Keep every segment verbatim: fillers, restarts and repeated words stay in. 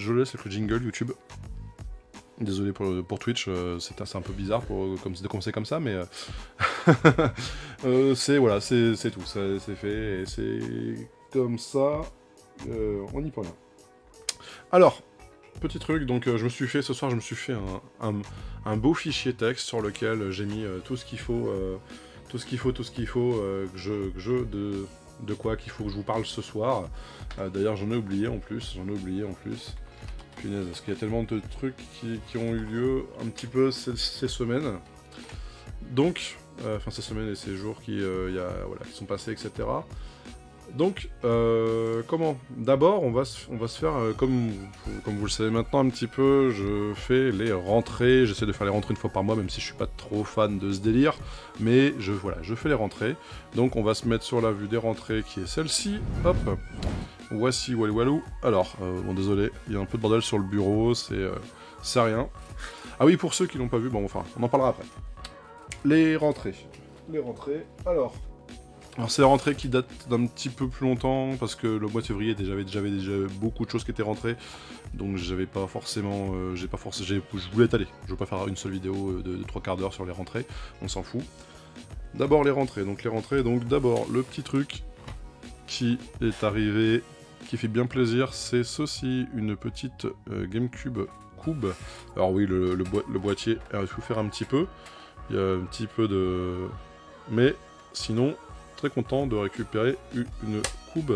je laisse avec le jingle YouTube. Désolé pour, pour Twitch, euh, c'est un peu bizarre pour, comme, de commencer comme ça, mais... Euh, euh, c'est voilà, c'est tout, c'est fait, et c'est comme ça, euh, on n'y peut rien. Alors, petit truc, donc euh, je me suis fait, ce soir, je me suis fait un, un, un beau fichier texte sur lequel j'ai mis euh, tout ce qu'il faut, euh, tout ce qu'il faut, tout ce qu'il faut, euh, que je, que je de, de quoi qu'il faut que je vous parle ce soir. Euh, D'ailleurs, j'en ai oublié en plus, j'en ai oublié en plus. Punaise, parce qu'il y a tellement de trucs qui, qui ont eu lieu un petit peu ces, ces semaines. Donc, euh, enfin ces semaines et ces jours qui, euh, y a, voilà, qui sont passés, et cetera. Donc, euh, comment? D'abord, on, va se, on va se faire, euh, comme, comme vous le savez maintenant un petit peu, je fais les rentrées, j'essaie de faire les rentrées une fois par mois, même si je suis pas trop fan de ce délire, mais je, voilà, je fais les rentrées. Donc on va se mettre sur la vue des rentrées qui est celle-ci, hop, voici Walou Walou. Alors, euh, bon désolé, il y a un peu de bordel sur le bureau, c'est euh, c'est rien. Ah oui, pour ceux qui l'ont pas vu, bon enfin, on en parlera après. Les rentrées, les rentrées, alors... Alors c'est la rentrée qui date d'un petit peu plus longtemps, parce que le mois de février, j'avais déjà, déjà beaucoup de choses qui étaient rentrées, donc j'avais pas forcément, euh, j'ai pas forcément, je voulais étaler, je veux pas faire une seule vidéo de, de trois quarts d'heure sur les rentrées, on s'en fout. D'abord les rentrées, donc les rentrées, donc d'abord le petit truc qui est arrivé, qui fait bien plaisir, c'est ceci, une petite euh, GameCube Cube. Alors oui, le, le, boi le boîtier a souffert un petit peu, il y a un petit peu de... mais sinon... Très content de récupérer une Cube.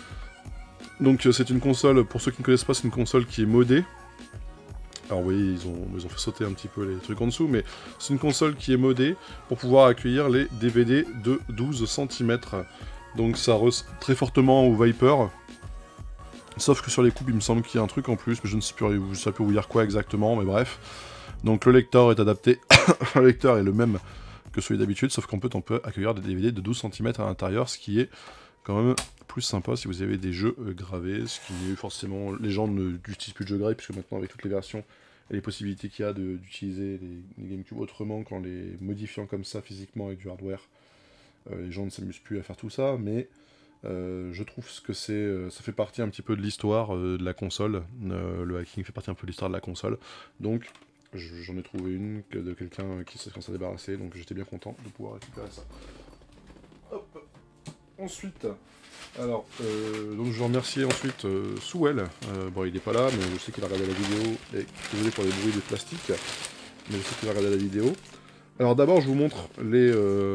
Donc c'est une console, pour ceux qui ne connaissent pas, c'est une console qui est modée. Alors oui, ils ont, ils ont fait sauter un petit peu les trucs en dessous, mais c'est une console qui est modée pour pouvoir accueillir les D V D de douze centimètres. Donc ça ressemble très fortement au Viper. Sauf que sur les Cubes, il me semble qu'il y a un truc en plus, mais je ne sais plus, je ne sais plus vous dire quoi exactement, mais bref. Donc le lecteur est adapté, le lecteur est le même que celui d'habitude, sauf qu'on peut, on peut accueillir des D V D de douze centimètres à l'intérieur, ce qui est quand même plus sympa si vous avez des jeux euh, gravés, ce qui est forcément... Les gens n'utilisent plus de jeux gravés, puisque maintenant avec toutes les versions et les possibilités qu'il y a d'utiliser les, les GameCube autrement qu'en les modifiant comme ça physiquement avec du hardware, euh, les gens ne s'amusent plus à faire tout ça, mais euh, je trouve que c'est, euh, ça fait partie un petit peu de l'histoire euh, de la console, euh, le hacking fait partie un peu de l'histoire de la console, donc... J'en ai trouvé une de quelqu'un qui s'est commencé à débarrasser, donc j'étais bien content de pouvoir récupérer ça. Hop. Ensuite, alors, euh, donc je veux remercier ensuite euh, Souel. Euh, bon, il n'est pas là, mais je sais qu'il a regardé la vidéo, et désolé pour les bruits de plastique, mais je sais qu'il a regardé la vidéo. Alors d'abord, je vous montre les... Euh...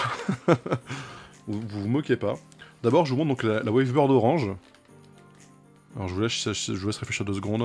vous, vous vous moquez pas. D'abord, je vous montre donc la, la Wavebird orange. Alors je vous laisse, je vous laisse réfléchir deux secondes.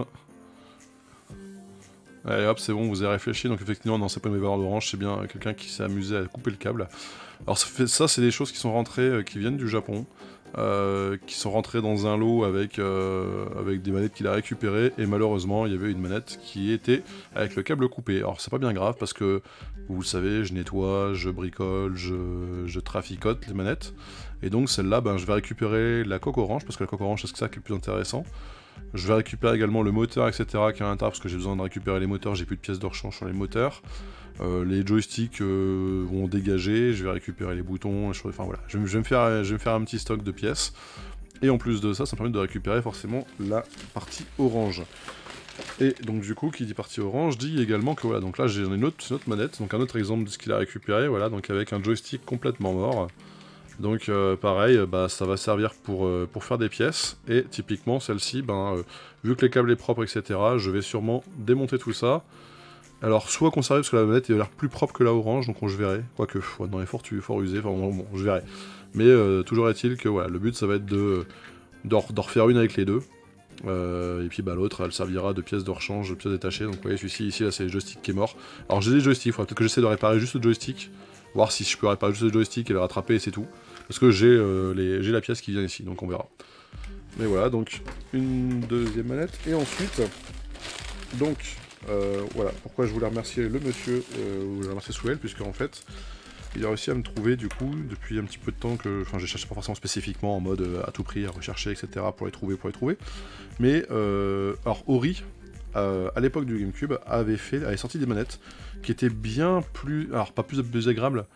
Allez hop, c'est bon, vous avez réfléchi, donc effectivement, non, c'est pas une Wavebird orange, c'est bien quelqu'un qui s'est amusé à couper le câble. Alors ça, fait, ça c'est des choses qui sont rentrées, euh, qui viennent du Japon, euh, qui sont rentrées dans un lot avec, euh, avec des manettes qu'il a récupérées, et malheureusement, il y avait une manette qui était avec le câble coupé. Alors c'est pas bien grave, parce que, vous le savez, je nettoie, je bricole, je, je traficote les manettes, et donc celle-là, ben, je vais récupérer la coque orange, parce que la coque orange, c'est ça qui est le plus intéressant. Je vais récupérer également le moteur, et cetera qui est à l'intérieur, parce que j'ai besoin de récupérer les moteurs, j'ai plus de pièces de rechange sur les moteurs. Euh, les joysticks euh, vont dégager, je vais récupérer les boutons, je, enfin voilà, je, je, vais me faire, je vais me faire un petit stock de pièces. Et en plus de ça, ça me permet de récupérer forcément la partie orange. Et donc du coup, qui dit partie orange, dit également que voilà, donc là j'ai une autre, une autre manette, donc un autre exemple de ce qu'il a récupéré, voilà, donc avec un joystick complètement mort. Donc euh, pareil, bah, ça va servir pour, euh, pour faire des pièces, et typiquement celle-ci, ben, euh, vu que les câbles est propre, et cetera, je vais sûrement démonter tout ça. Alors soit conserver, parce que la manette a l'air plus propre que la orange, donc on, je verrai, quoique, ouais, dans les forts, tu fort usé, enfin bon, bon, je verrai. Mais euh, toujours est-il que voilà, le but ça va être de, de, de refaire une avec les deux, euh, et puis bah, l'autre elle servira de pièce de rechange, de pièces détachées, donc vous voyez celui-ci, ici là c'est le joystick qui est mort. Alors j'ai des joysticks, il faudra peut-être que j'essaie de réparer juste le joystick, voir si je peux réparer juste le joystick et le rattraper et c'est tout. Parce que j'ai euh, la pièce qui vient ici, donc on verra. Mais voilà, donc une deuxième manette, et ensuite, donc, euh, voilà, pourquoi je voulais remercier le monsieur, euh, je voulais remercier Souel, puisque en fait, il a réussi à me trouver, du coup, depuis un petit peu de temps que, enfin, je cherchais pas forcément spécifiquement en mode euh, à tout prix, à rechercher, et cetera, pour les trouver, pour les trouver. Mais, euh, alors, Ori, euh, à l'époque du GameCube, avait fait, avait sorti des manettes qui étaient bien plus, alors pas plus, plus agréables,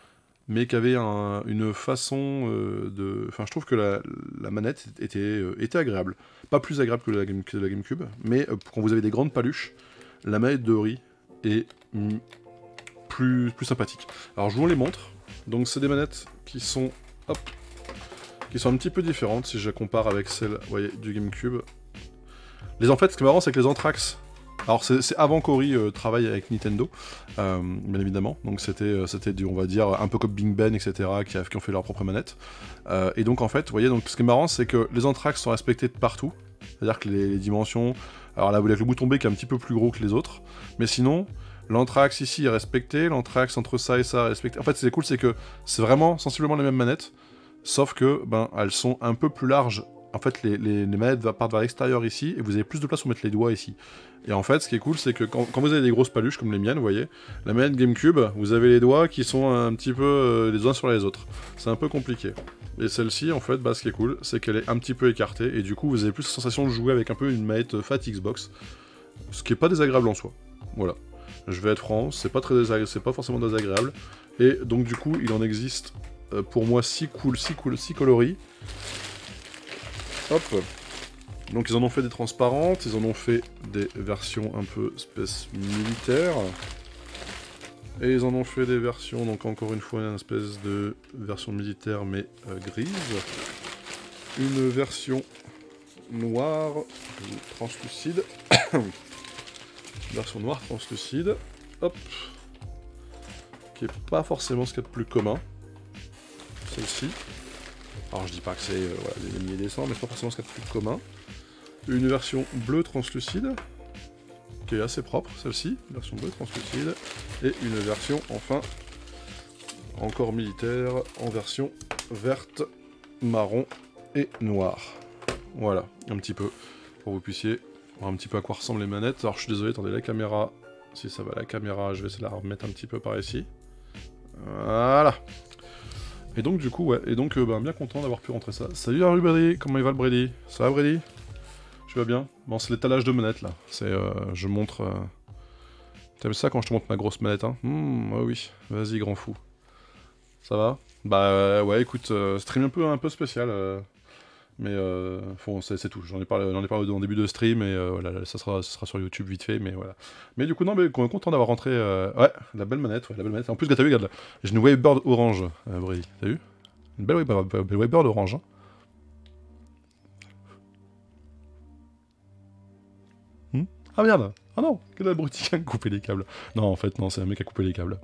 mais qui avait un, une façon euh, de... Enfin, je trouve que la, la manette était, euh, était agréable. Pas plus agréable que la, Game, que la GameCube, mais euh, quand vous avez des grandes paluches, la manette de Ori est mm, plus, plus sympathique. Alors, je vous les montre. Donc, c'est des manettes qui sont... Hop, qui sont un petit peu différentes, si je la compare avec celle, vous voyez, du GameCube. Les, en fait, ce qui est marrant, c'est que les Anthrax... Alors c'est avant qu'Ori euh, travaille avec Nintendo, euh, bien évidemment, donc c'était euh, c'était du, on va dire, un peu comme Bing Ben, et cetera, qui, a, qui ont fait leur propre manette. Euh, et donc en fait, vous voyez, donc, ce qui est marrant, c'est que les Anthrax sont respectés de partout, c'est-à-dire que les, les dimensions... Alors là, vous avez le bouton B qui est un petit peu plus gros que les autres, mais sinon, l'Anthrax ici est respecté, l'Anthrax entre ça et ça est respecté. En fait, c'est cool, c'est que c'est vraiment sensiblement les mêmes manettes, sauf que, ben, elles sont un peu plus larges. En fait, les, les, les manettes partent vers l'extérieur ici, et vous avez plus de place pour mettre les doigts ici. Et en fait, ce qui est cool, c'est que quand, quand vous avez des grosses paluches comme les miennes, vous voyez, la manette GameCube, vous avez les doigts qui sont un petit peu euh, les uns sur les autres. C'est un peu compliqué. Et celle-ci, en fait, bah, ce qui est cool, c'est qu'elle est un petit peu écartée, et du coup, vous avez plus la sensation de jouer avec un peu une manette fat Xbox, ce qui est pas désagréable en soi. Voilà. Je vais être franc, c'est pas, très c'est pas forcément désagréable. Et donc, du coup, il en existe, euh, pour moi, six cool, six cool, six coloris. Hop. Donc ils en ont fait des transparentes, ils en ont fait des versions un peu espèce militaire. Et ils en ont fait des versions, donc encore une fois, une espèce de version militaire mais euh, grise. Une version noire, translucide. Version noire translucide. Hop. Qui est pas forcément ce qu'il y a de plus commun. Celle-ci. Alors je dis pas que c'est euh, voilà, des milliers et des cents, mais c'est pas forcément ce qu'il y a de plus commun. Une version bleue translucide, qui est assez propre, celle-ci, version bleue translucide, et une version, enfin, encore militaire, en version verte, marron et noire. Voilà, un petit peu, pour que vous puissiez voir un petit peu à quoi ressemblent les manettes. Alors je suis désolé, attendez, la caméra, si ça va la caméra, je vais essayer de la remettre un petit peu par ici. Voilà. Et donc du coup, ouais, et donc euh, ben, bien content d'avoir pu rentrer ça. Salut Brady, comment il va le Brady? Ça va Brady? Tu vas bien? Bon, c'est l'étalage de manette là. C'est, euh, je montre... Euh... T'aimes ça quand je te montre ma grosse manette, hein? Mmh, ouais, oui, vas-y grand fou. Ça va? Bah euh, ouais, écoute, euh, stream un peu, un peu spécial. Euh... Mais euh, bon, c'est tout. J'en ai parlé, j'en ai parlé en début de stream, et euh, voilà, ça sera, ça sera sur YouTube vite fait, mais voilà. Mais du coup, non, mais content d'avoir rentré... Euh... Ouais, la belle manette, ouais, la belle manette. En plus, t'as vu, regarde, là, j'ai une Wavebird orange, euh, Brady. T'as vu? Une belle Wavebird orange, hein. Ah merde! Ah non! Quel abruti qui a coupé les câbles! Non, en fait, non, c'est un mec qui a coupé les câbles.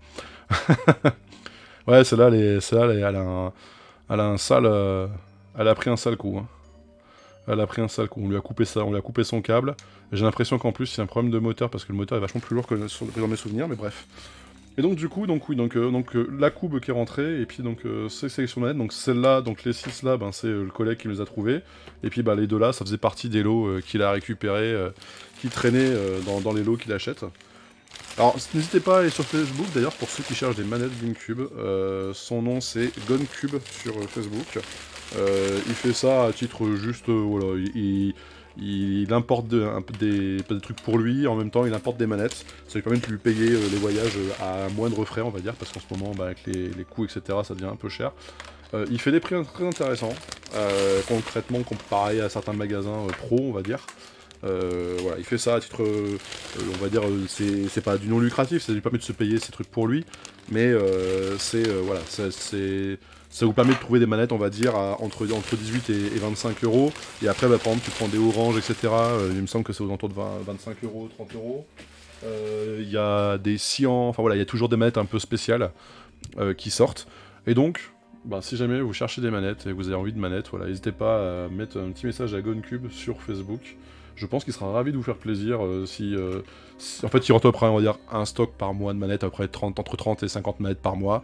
Ouais, celle-là, elle, celle elle, elle, a un, elle a un sale... Euh, elle a pris un sale coup. Hein. Elle a pris un sale coup. On lui a coupé ça, on lui a coupé son câble. J'ai l'impression qu'en plus, c'est un problème de moteur, parce que le moteur est vachement plus lourd que dans mes souvenirs, mais bref. Et donc, du coup, donc oui, donc, euh, donc euh, la coupe qui est rentrée, et puis donc euh, ces sélections de manettes, donc celle-là, donc les six là, ben, c'est euh, le collègue qui les a trouvés, et puis bah, les deux là, ça faisait partie des lots euh, qu'il a récupérés, euh, qui traînaient euh, dans, dans les lots qu'il achète. Alors, n'hésitez pas à aller sur Facebook, d'ailleurs, pour ceux qui cherchent des manettes GameCube, euh, son nom c'est GunCube sur euh, Facebook. Euh, il fait ça à titre juste, euh, voilà, il... il Il importe de, un peu des, des trucs pour lui, en même temps il importe des manettes. Ça lui permet de lui payer euh, les voyages à moindre frais, on va dire, parce qu'en ce moment, bah, avec les, les coûts, et cetera, ça devient un peu cher. Euh, il fait des prix très intéressants, euh, concrètement comparé à certains magasins euh, pro, on va dire. Euh, voilà, il fait ça à titre, euh, on va dire, euh, c'est pas du non lucratif, ça lui permet de se payer ses trucs pour lui, mais euh, c'est, euh, voilà, c'est... Ça vous permet de trouver des manettes, on va dire, à, entre, entre dix-huit et vingt-cinq euros. Et après, bah, par exemple, tu prends des oranges, et cetera. Euh, il me semble que c'est aux alentours de vingt, vingt-cinq euros, trente euros. Euh, il y a des cyan, enfin voilà, il y a toujours des manettes un peu spéciales euh, qui sortent. Et donc, bah, si jamais vous cherchez des manettes et que vous avez envie de manettes, voilà, n'hésitez pas à mettre un petit message à GunCube sur Facebook. Je pense qu'il sera ravi de vous faire plaisir euh, si, euh, si... En fait, il rentre après, on va dire, un stock par mois de manettes, après trente, entre trente et cinquante manettes par mois.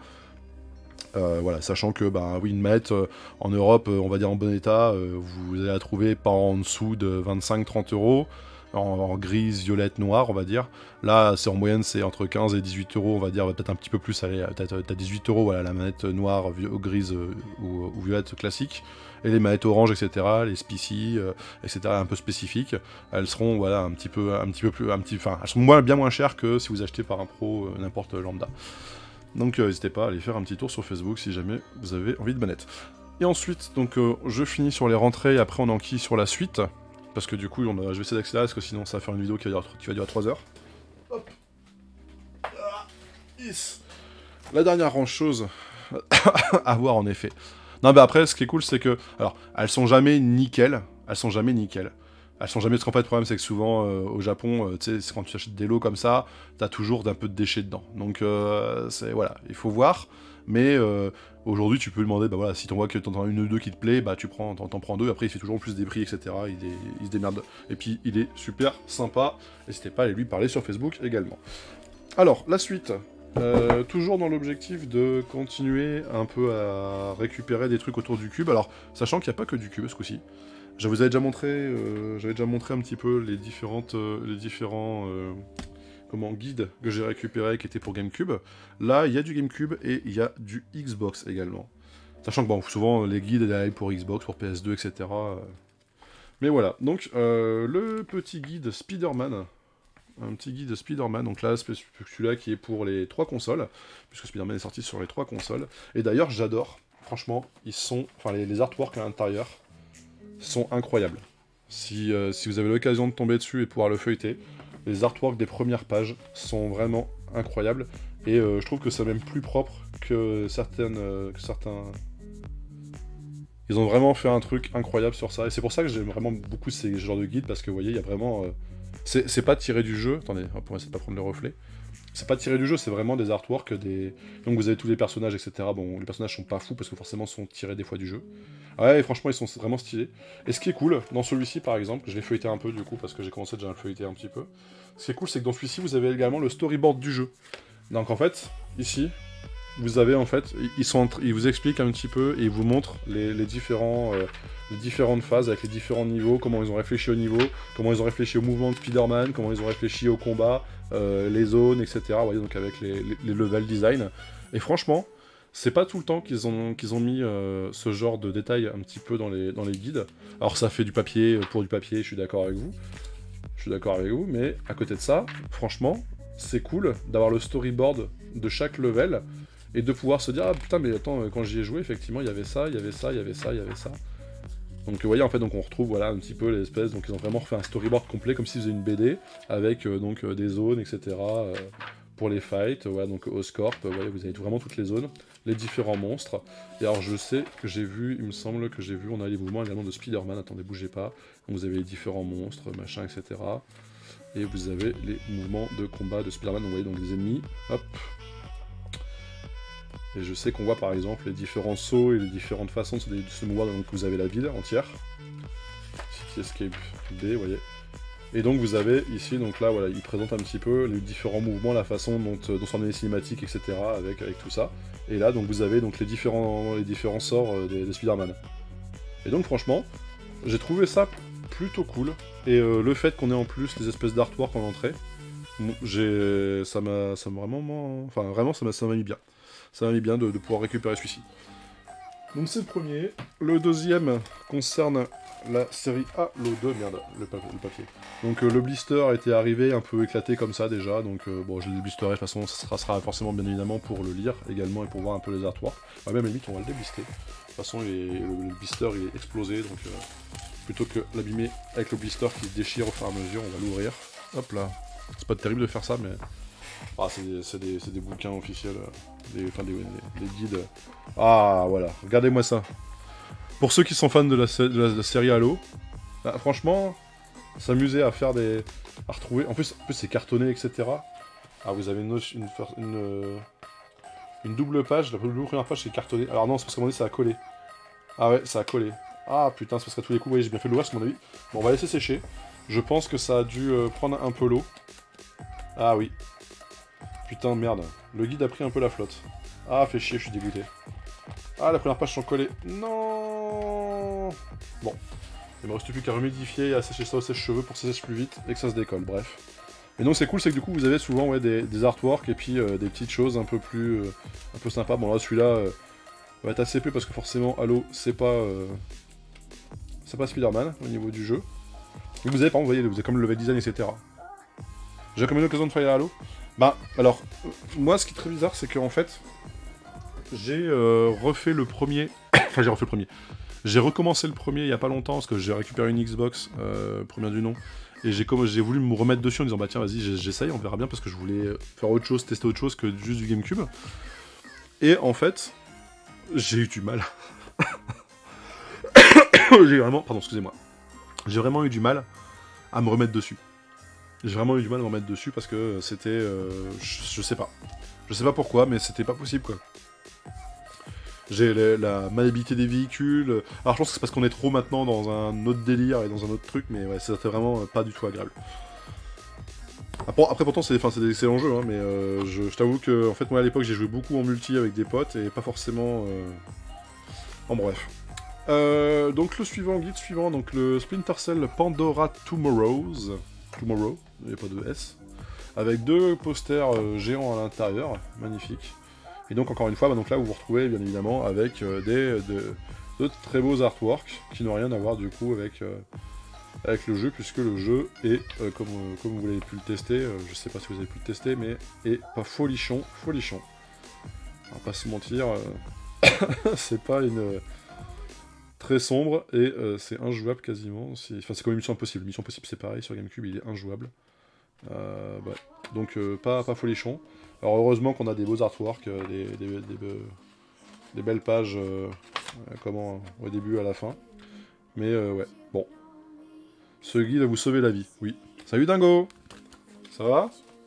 Euh, voilà, sachant que, bah, oui, une manette euh, en Europe, euh, on va dire en bon état, euh, vous allez la trouver pas en dessous de vingt-cinq à trente euros, en, en grise, violette, noire, on va dire. Là, c'est en moyenne, c'est entre quinze et dix-huit euros, on va dire, peut-être un petit peu plus, allez, peut-être à dix-huit euros, voilà, la manette noire, grise euh, ou, ou violette classique. Et les manettes orange, et cetera, les Spicy, euh, et cetera, un peu spécifiques, elles seront, voilà, un petit peu, un petit peu plus, un petit, enfin, elles seront moins, bien moins chères que si vous achetez par un pro euh, n'importe lambda. Donc euh, n'hésitez pas à aller faire un petit tour sur Facebook si jamais vous avez envie de manette. Et ensuite, donc euh, je finis sur les rentrées, et après on enquille sur la suite. Parce que du coup, on a... je vais essayer d'accélérer, parce que sinon ça va faire une vidéo qui va durer, qui va durer trois heures. Hop. Ah, yes. La dernière range chose à voir en effet. Non, bah après, ce qui est cool, c'est que... Alors, elles sont jamais nickel. Elles sont jamais nickel. Elles sont jamais... Parce qu'en fait, le problème, c'est que souvent, euh, au Japon, euh, tu sais, quand tu achètes des lots comme ça, t'as toujours d'un peu de déchets dedans. Donc, euh, c'est... Voilà, il faut voir. Mais euh, aujourd'hui, tu peux demander, bah voilà, si t'en vois que t'en as une ou deux qui te plaît, bah tu prends, t'en, t'en prends deux. Après, il fait toujours plus des prix, et cetera. Il, est, il se démerde. Et puis, il est super sympa. N'hésitez pas à aller lui parler sur Facebook également. Alors, la suite... Euh, toujours dans l'objectif de continuer un peu à récupérer des trucs autour du cube. Alors, sachant qu'il n'y a pas que du cube ce coup-ci. Je vous avais déjà montré, euh, j'avais déjà montré un petit peu les différentes, euh, les différents, euh, comment, guides que j'ai récupérés qui étaient pour GameCube. Là, il y a du GameCube et il y a du Xbox également. Sachant que bon, souvent les guides arrivent pour Xbox, pour P S deux, et cetera. Mais voilà. Donc euh, le petit guide Spider-Man. Un petit guide Spider-Man, donc là, celui-là qui est pour les trois consoles, puisque Spider-Man est sorti sur les trois consoles. Et d'ailleurs, j'adore, franchement, ils sont, enfin, les, les artworks à l'intérieur sont incroyables. Si, euh, si vous avez l'occasion de tomber dessus et pouvoir le feuilleter, les artworks des premières pages sont vraiment incroyables, et euh, je trouve que c'est même plus propre que certaines, euh, que certains... Ils ont vraiment fait un truc incroyable sur ça, et c'est pour ça que j'aime vraiment beaucoup ces genres de guides, parce que vous voyez, il y a vraiment... Euh, C'est pas tiré du jeu, attendez, pour essayer de pas prendre le reflet. C'est pas tiré du jeu, c'est vraiment des artworks, des... Donc vous avez tous les personnages, et cetera. Bon, les personnages sont pas fous, parce que forcément sont tirés des fois du jeu. Ouais, et franchement, ils sont vraiment stylés. Et ce qui est cool, dans celui-ci par exemple, je l'ai feuilleté un peu du coup, parce que j'ai commencé déjà à le feuilleter un petit peu. Ce qui est cool, c'est que dans celui-ci, vous avez également le storyboard du jeu. Donc en fait, ici, vous avez en fait, ils, sont, ils vous expliquent un petit peu, et ils vous montrent les, les différents... Euh, les différentes phases avec les différents niveaux, comment ils ont réfléchi au niveau, comment ils ont réfléchi au mouvement de Spider-Man, comment ils ont réfléchi au combat, euh, les zones, et cetera. Vous voyez, donc avec les, les, les level design. Et franchement, c'est pas tout le temps qu'ils ont, qu'ils ont mis euh, ce genre de détails un petit peu dans les, dans les guides. Alors ça fait du papier pour du papier, je suis d'accord avec vous. Je suis d'accord avec vous, mais à côté de ça, franchement, c'est cool d'avoir le storyboard de chaque level et de pouvoir se dire, ah putain, mais attends, quand j'y ai joué, effectivement, il y avait ça, il y avait ça, il y avait ça, il y avait ça. Donc vous voyez en fait, donc on retrouve voilà un petit peu l'espèce, donc ils ont vraiment refait un storyboard complet comme s'ils faisaient une B D avec euh, donc euh, des zones, et cetera. Euh, pour les fights, voilà, donc Oscorp, euh, ouais, vous avez vraiment toutes les zones, les différents monstres. Et alors je sais que j'ai vu, il me semble que j'ai vu, on a les mouvements également de Spider-Man, attendez, bougez pas. Donc vous avez les différents monstres, machin, et cetera. Et vous avez les mouvements de combat de Spider-Man, donc vous voyez donc des ennemis, hop. Et je sais qu'on voit par exemple les différents sauts et les différentes façons de se, de se mouvoir, donc vous avez la ville entière. City Escape B, vous voyez. Et donc vous avez ici, donc là voilà, il présente un petit peu les différents mouvements, la façon dont, dont sont les cinématiques, et cetera. Avec, avec tout ça. Et là donc vous avez donc les différents, les différents sorts des, des Spider-Man. Et donc franchement, j'ai trouvé ça plutôt cool. Et euh, le fait qu'on ait en plus les espèces d'artwork en entrée, j'ai, ça m'a vraiment, enfin vraiment ça m'a mis bien. Ça m'a mis bien de, de pouvoir récupérer celui-ci. Donc c'est le premier. Le deuxième concerne la série A, le deux, merde, le, pa le papier. Donc euh, le blister était arrivé un peu éclaté comme ça déjà, donc euh, bon je l'ai blisteré, de toute façon ça sera, sera forcément bien évidemment pour le lire également et pour voir un peu les artworks. Enfin, même à la limite on va le déblister. De toute façon il est, le, le blister il est explosé, donc euh, plutôt que l'abîmer avec le blister qui se déchire au fur et à mesure, on va l'ouvrir. Hop là. C'est pas terrible de faire ça mais... Ah, c'est des, des, des bouquins officiels, des, enfin des, des, des guides. Ah, voilà, regardez-moi ça. Pour ceux qui sont fans de la, de la, de la série Halo, bah, franchement, s'amuser à faire des... à retrouver... En plus, en plus c'est cartonné, et cetera. Ah, vous avez une, une, une, une double page, la première page c'est cartonné. Alors non, c'est parce qu'à mon avis ça a collé. Ah ouais, ça a collé. Ah putain, c'est parce qu'à tous les coups, vous voyez, j'ai bien fait l'ouvrage, à mon avis. Bon, on va laisser sécher. Je pense que ça a dû euh, prendre un peu l'eau. Ah oui. Putain, merde. Le guide a pris un peu la flotte. Ah, fait chier, je suis dégoûté. Ah, la première page sont collées. Non. Bon. Il me reste plus qu'à remédifier et à sécher ça au sèche-cheveux pour que ça sèche plus vite et que ça se décolle, bref. Et donc c'est cool, c'est que du coup vous avez souvent ouais, des, des artworks et puis euh, des petites choses un peu plus... Euh, un peu sympas. Bon là, celui-là euh, va être assez peu parce que forcément, Halo, c'est pas... Euh, c'est pas Spider-Man au niveau du jeu. Et vous avez, par exemple, vous voyez, vous avez comme le level design, et cetera. J'ai comme une occasion de faire Halo. Bah, alors, euh, moi, ce qui est très bizarre, c'est qu'en fait, j'ai euh, refait le premier... enfin, j'ai refait le premier. J'ai recommencé le premier il y a pas longtemps, parce que j'ai récupéré une Xbox, euh, première du nom, et j'ai comme... voulu me remettre dessus en disant, bah tiens, vas-y, j'essaye, on verra bien, parce que je voulais faire autre chose, tester autre chose que juste du GameCube. Et en fait, j'ai eu du mal. j'ai vraiment... Pardon, excusez-moi. J'ai vraiment eu du mal à me remettre dessus. J'ai vraiment eu du mal à me remettre dessus parce que c'était... Euh, je, je sais pas. Je sais pas pourquoi, mais c'était pas possible, quoi. J'ai la, la maniabilité des véhicules... Alors je pense que c'est parce qu'on est trop maintenant dans un autre délire et dans un autre truc, mais ouais, c'était vraiment pas du tout agréable. Après, après pourtant, c'est des excellents jeux, hein, mais euh, je, je t'avoue que en fait, moi à l'époque, j'ai joué beaucoup en multi avec des potes et pas forcément... Euh... En bref. Euh, donc le suivant, guide suivant, donc le Splinter Cell Pandora Tomorrows. Tomorrow, il n'y a pas de S. Avec deux posters euh, géants à l'intérieur, magnifique. Et donc encore une fois, bah, donc là vous vous retrouvez bien évidemment avec euh, des de, de très beaux artworks qui n'ont rien à voir du coup avec, euh, avec le jeu, puisque le jeu est, euh, comme, euh, comme vous l'avez pu le tester, euh, je sais pas si vous avez pu le tester, mais est pas folichon, folichon. On va pas se mentir, euh, c'est pas une... Euh, très sombre, et euh, c'est injouable quasiment. Enfin, c'est comme une mission impossible. Mission impossible, c'est pareil, sur GameCube, il est injouable. Euh, bah, donc, euh, pas, pas folichon. Alors, heureusement qu'on a des beaux artworks, euh, des, des, des, des, des belles pages, euh, comment, au début, à la fin. Mais, euh, ouais, bon. Ce guide va vous sauver la vie, oui. Salut Dingo! Ça va?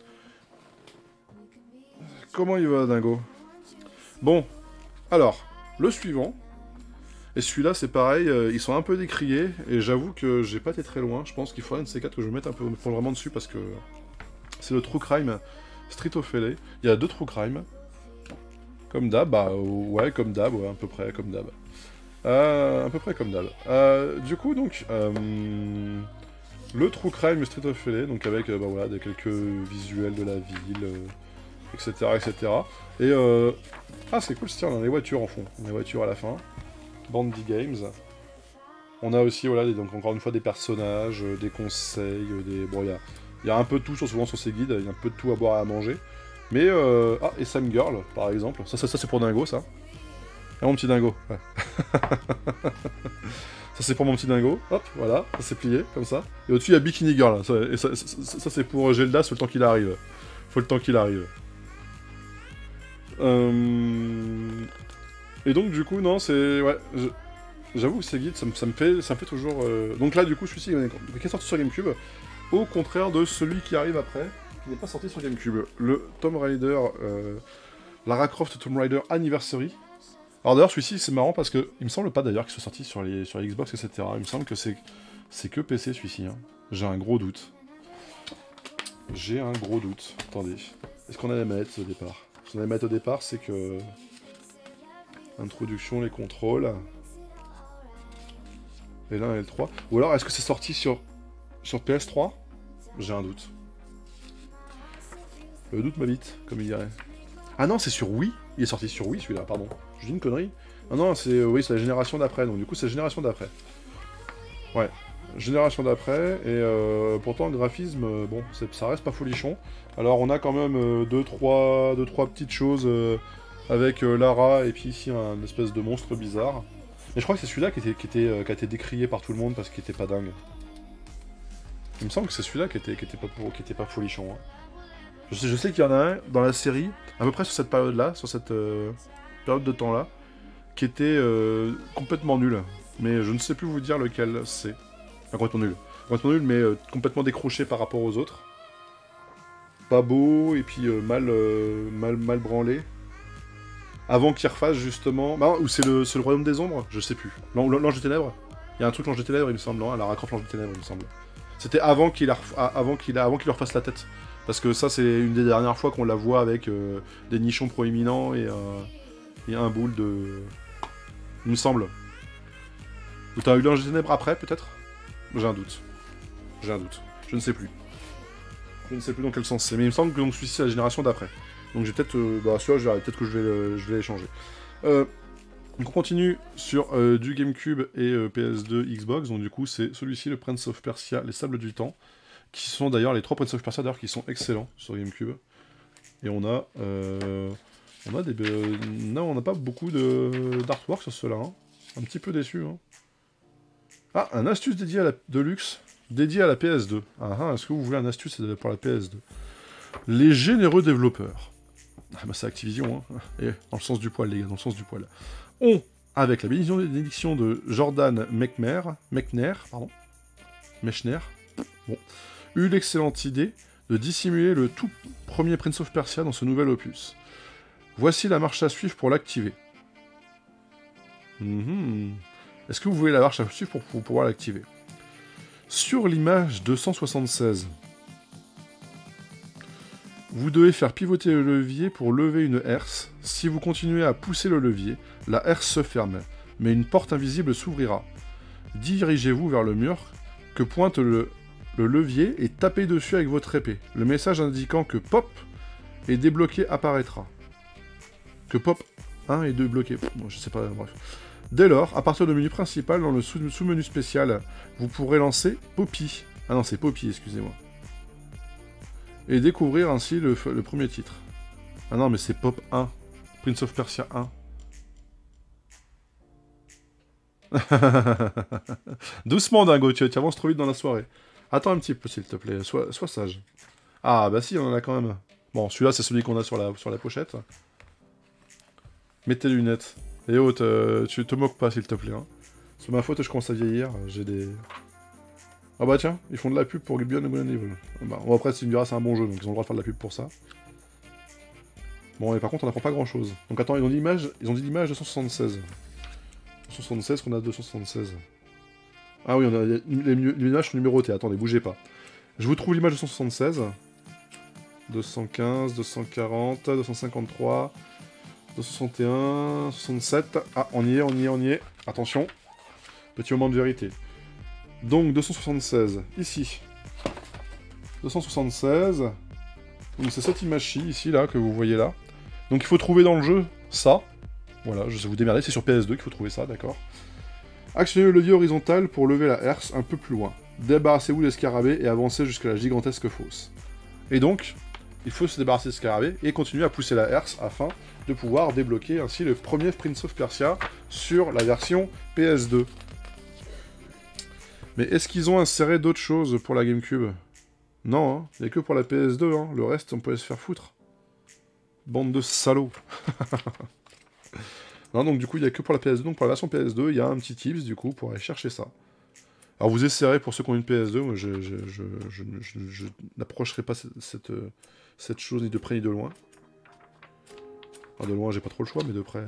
Comment il va, Dingo? Bon, alors, le suivant... Et celui-là, c'est pareil, euh, ils sont un peu décriés, et j'avoue que j'ai pas été très loin. Je pense qu'il faudrait un de ces quatre que je me mette un peu me prendre vraiment dessus, parce que c'est le True Crime Street of L A. Il y a deux True Crime. Comme d'hab, bah ouais, comme d'hab, ouais, à peu près comme d'hab. Euh, à peu près comme d'hab. Euh, du coup, donc, euh, le True Crime Street of L A, donc avec, euh, bah voilà, des quelques visuels de la ville, euh, et cetera, et cetera. Et, euh... ah, c'est cool, tiens, on a les voitures en fond. On a les voitures à la fin. Bandy Games. On a aussi, voilà, des, donc encore une fois, des personnages, euh, des conseils, euh, des... Bon, il y a, y a un peu de tout, sur, souvent sur ces guides, il y a un peu de tout à boire et à manger. Mais, euh... ah, et Sam Girl, par exemple. Ça, ça, ça c'est pour Dingo, ça. Ah, mon petit Dingo, ouais. Ça, c'est pour mon petit Dingo. Hop, voilà, ça c'est plié, comme ça. Et au-dessus, il y a Bikini Girl, là. Ça, et ça, ça, ça, ça c'est pour Geldas, faut le temps qu'il arrive. Faut le temps qu'il arrive. Euh... Et donc du coup non c'est ouais j'avoue que ces guides ça me, ça me fait ça me fait toujours euh... donc là du coup celui-ci qui est sorti sur GameCube au contraire de celui qui arrive après qui n'est pas sorti sur GameCube, le Tomb Raider euh... Lara Croft Tomb Raider Anniversary. Alors d'ailleurs celui-ci c'est marrant parce que il me semble pas d'ailleurs qu'il soit sorti sur les sur les Xbox etc. Il me semble que c'est c'est que P C celui-ci hein. J'ai un gros doute. J'ai un gros doute. Attendez, est-ce qu'on a les manettes au départ? Si on a les manettes au départ c'est que introduction, les contrôles. Et l'un et le trois. Ou alors, est-ce que c'est sorti sur, sur P S trois? J'ai un doute. Le doute m'habite, comme il dirait. Ah non, c'est sur Wii. Il est sorti sur Wii, celui-là, pardon. Je dis une connerie. Ah non, c'est oui, c'est la génération d'après. Donc du coup, c'est la génération d'après. Ouais. Génération d'après. Et euh, pourtant, le graphisme, euh, bon, ça reste pas folichon. Alors, on a quand même euh, deux, trois, deux, trois petites choses... Euh, avec euh, Lara, et puis ici un espèce de monstre bizarre. Et je crois que c'est celui-là qui, était, qui, était, euh, qui a été décrié par tout le monde parce qu'il était pas dingue. Il me semble que c'est celui-là qui était, qui, était pas pour, qui était pas folichon. Hein. Je sais, je sais qu'il y en a un dans la série, à peu près sur cette période-là, sur cette euh, période de temps-là, qui était euh, complètement nul. Mais je ne sais plus vous dire lequel c'est. Enfin, complètement nul. Complètement nul, mais euh, complètement décroché par rapport aux autres. Pas beau, et puis euh, mal, euh, mal, mal branlé. Avant qu'il refasse justement... Bah, ou c'est le, le Royaume des Ombres? Je sais plus. L'Ange des Ténèbres? Il y a un truc L'Ange des Ténèbres, il me semble, non? Alors, Lara Croft, l'Ange des Ténèbres, il me semble. C'était avant qu'il avant qu'il avant qu'il leur fasse la tête. Parce que ça, c'est une des dernières fois qu'on la voit avec euh, des nichons proéminents et, euh, et un boule de... Il me semble. Ou t'as eu l'Ange des Ténèbres après, peut-être? J'ai un doute. J'ai un doute. Je ne sais plus. Je ne sais plus dans quel sens c'est. Mais il me semble que celui-ci, c'est la génération d'après. Donc j'ai peut-être... Euh, bah celui-là, peut-être que je vais, euh, je vais les changer. Euh, donc on continue sur euh, du GameCube et euh, P S deux, Xbox. Donc du coup, c'est celui-ci, le Prince of Persia, les Sables du Temps, qui sont d'ailleurs les trois Prince of Persia d'ailleurs qui sont excellents sur GameCube. Et on a, euh, on a des, euh, non, on n'a pas beaucoup de d'artwork sur ceux-là. Hein. Un petit peu déçu. Hein. Ah, un astuce dédié à la Deluxe, dédié à la P S deux. Ah, ah est-ce que vous voulez un astuce pour la P S deux? Les généreux développeurs. Ah bah c'est Activision, hein. Et dans le sens du poil, les gars, dans le sens du poil. Ont, avec la bénédiction de Jordan Mechner, Mechner, pardon, Mechner, bon, eu l'excellente idée de dissimuler le tout premier Prince of Persia dans ce nouvel opus. Voici la marche à suivre pour l'activer. Mm-hmm. Est-ce que vous voulez la marche à suivre pour, pour pouvoir l'activer? Sur l'image deux cent soixante-seize, vous devez faire pivoter le levier pour lever une herse. Si vous continuez à pousser le levier, la herse se ferme, mais une porte invisible s'ouvrira. Dirigez-vous vers le mur que pointe le, le levier et tapez dessus avec votre épée. Le message indiquant que Pop est débloqué apparaîtra. Que Pop un est débloqué. Bon, je sais pas, bref. Dès lors, à partir du menu principal, dans le sous- sous-menu spécial, vous pourrez lancer Poppy. Ah non, c'est Poppy, excusez-moi. Et découvrir ainsi le, le premier titre. Ah non, mais c'est Pop un. Prince of Persia un. Doucement, Dingo, tu, tu avances trop vite dans la soirée. Attends un petit peu, s'il te plaît. Sois, sois sage. Ah, bah si, on en a quand même. Bon, celui-là, c'est celui qu'on a sur la, sur la pochette. Mets tes lunettes. Et oh, te, tu te moques pas, s'il te plaît. Hein. C'est ma faute, je commence à vieillir. J'ai des... Ah bah tiens, ils font de la pub pour Beyond Good and Evil. Ah bah, bon, après, tu me diras, c'est un bon jeu, donc ils ont le droit de faire de la pub pour ça. Bon, et par contre, on n'apprend pas grand-chose. Donc attends, ils ont dit l'image, ils ont dit l'image deux cent soixante-seize. deux cent soixante-seize, qu'on a deux cent soixante-seize. Ah oui, on a, les, les images sont numérotées, attendez, bougez pas. Je vous trouve l'image deux cent soixante-seize. deux cent quinze, deux cent quarante, deux cent cinquante-trois, deux cent soixante et un, soixante-sept... Ah, on y est, on y est, on y est. Attention. Petit moment de vérité. Donc, deux cent soixante-seize, ici. deux cent soixante-seize. Donc, c'est cette image-ci, ici, là, que vous voyez là. Donc, il faut trouver dans le jeu ça. Voilà, je sais vous démerder, c'est sur P S deux qu'il faut trouver ça, d'accord. Actionnez le levier horizontal pour lever la herse un peu plus loin. Débarrassez-vous des scarabées et avancez jusqu'à la gigantesque fosse. Et donc, il faut se débarrasser des scarabées et continuer à pousser la herse afin de pouvoir débloquer ainsi le premier Prince of Persia sur la version P S deux. Mais est-ce qu'ils ont inséré d'autres choses pour la GameCube? Non, hein, il n'y a que pour la P S deux, hein. Le reste, on peut se faire foutre. Bande de salauds. Non, donc du coup, il n'y a que pour la P S deux. Donc pour la version P S deux, il y a un petit tips, du coup, pour aller chercher ça. Alors vous essayerez, pour ceux qui ont une P S deux, moi je, je, je, je, je, je n'approcherai pas cette, cette, cette chose ni de près ni de loin. Alors de loin, j'ai pas trop le choix, mais de près...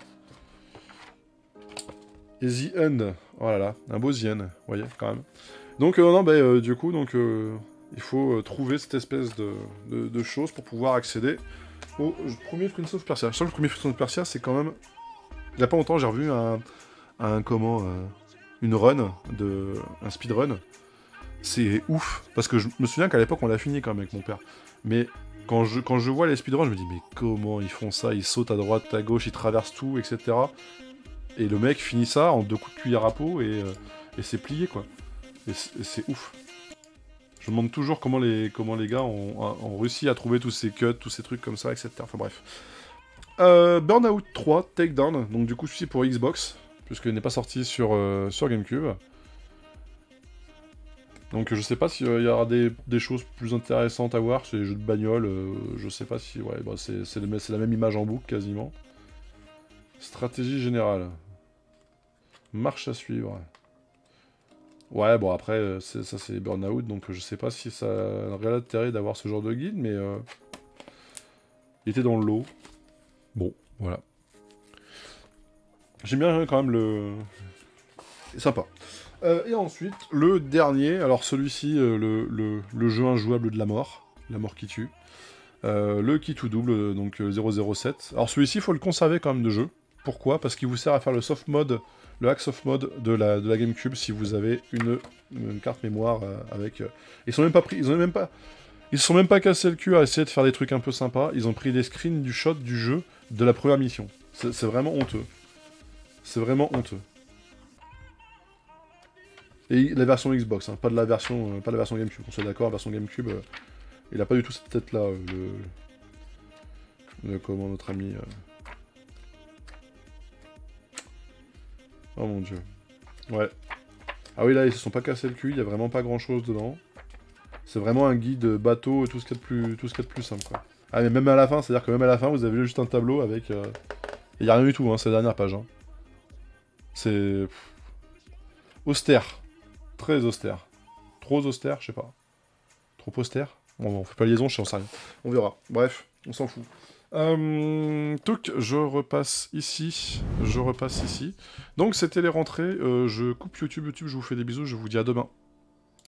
Et The End, oh là là, un beau The End, vous voyez, quand même. Donc, euh, non, bah, euh, du coup, donc, euh, il faut euh, trouver cette espèce de, de, de choses pour pouvoir accéder au premier Prince of Persia. Je sens que le premier Prince of Persia, c'est quand même... Il y a pas longtemps, j'ai revu un, un comment, euh, une run, de, un speedrun. C'est ouf, parce que je me souviens qu'à l'époque, on l'a fini quand même avec mon père. Mais quand je, quand je vois les speedruns, je me dis, mais comment ils font ça? Ils sautent à droite, à gauche, ils traversent tout, et cetera. Et le mec finit ça en deux coups de cuillère à peau, et, euh, et c'est plié, quoi. Et c'est ouf. Je me demande toujours comment les, comment les gars ont, ont réussi à trouver tous ces cuts, tous ces trucs comme ça, et cetera. Enfin bref. Euh, Burnout trois, Takedown, donc du coup celui-ci pour Xbox, puisqu'il n'est pas sorti sur, euh, sur GameCube. Donc je sais pas s'il euh, y aura des, des choses plus intéressantes à voir, c'est des jeux de bagnole, euh, je sais pas si... Ouais, bah c'est la même image en boucle quasiment. Stratégie générale. Marche à suivre. Ouais, bon après, ça c'est Burnout, donc je sais pas si ça a un réel intérêt d'avoir ce genre de guide, mais... Euh... Il était dans le lot. Bon, voilà. J'aime bien quand même le... C'est sympa. Euh, et ensuite, le dernier, alors celui-ci, euh, le, le, le jeu injouable de la mort, la mort qui tue. Euh, le kit tout double, donc euh, zéro zéro sept. Alors celui-ci, il faut le conserver quand même de jeu. Pourquoi? Parce qu'il vous sert à faire le soft mode, le hack soft mode de la, de la GameCube si vous avez une, une carte mémoire euh, avec... Euh... Ils sont même pas pris, ils ont même pas... Ils se sont même pas cassés le cul à essayer de faire des trucs un peu sympas. Ils ont pris des screens du shot du jeu de la première mission. C'est vraiment honteux. C'est vraiment honteux. Et la version Xbox, hein, pas de la version, euh, pas de la version GameCube. On soit d'accord, la version GameCube, euh, il a pas du tout cette tête-là, euh, le... le... comment notre ami... Euh... Oh mon dieu. Ouais. Ah oui, là, ils se sont pas cassés le cul, il y a vraiment pas grand-chose dedans. C'est vraiment un guide bateau et tout ce qu'il y a de plus, tout ce qu'il y a de plus simple, quoi. Ah, mais même à la fin, c'est-à-dire que même à la fin, vous avez juste un tableau avec... Euh... Il y a rien du tout, hein, c'est la dernière page. Hein. C'est... austère. Très austère. Trop austère, je sais pas. Trop austère. Bon, on fait pas liaison, je sais rien. On verra. Bref, on s'en fout. Euh, Touc, je repasse ici. Je repasse ici. Donc, c'était les rentrées. Euh, je coupe YouTube. YouTube, je vous fais des bisous. Je vous dis à demain.